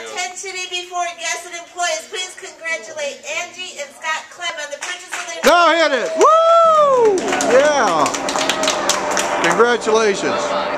Attention before guests and employees, please congratulate Angie and Scott Clem on the purchase of their... Now hit it! Woo! Yeah! Congratulations.